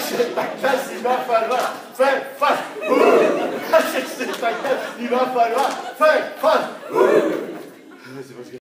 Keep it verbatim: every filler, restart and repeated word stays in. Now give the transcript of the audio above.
Achète ta casse, il va falloir faire face. Achète ta casse, il va falloir faire face.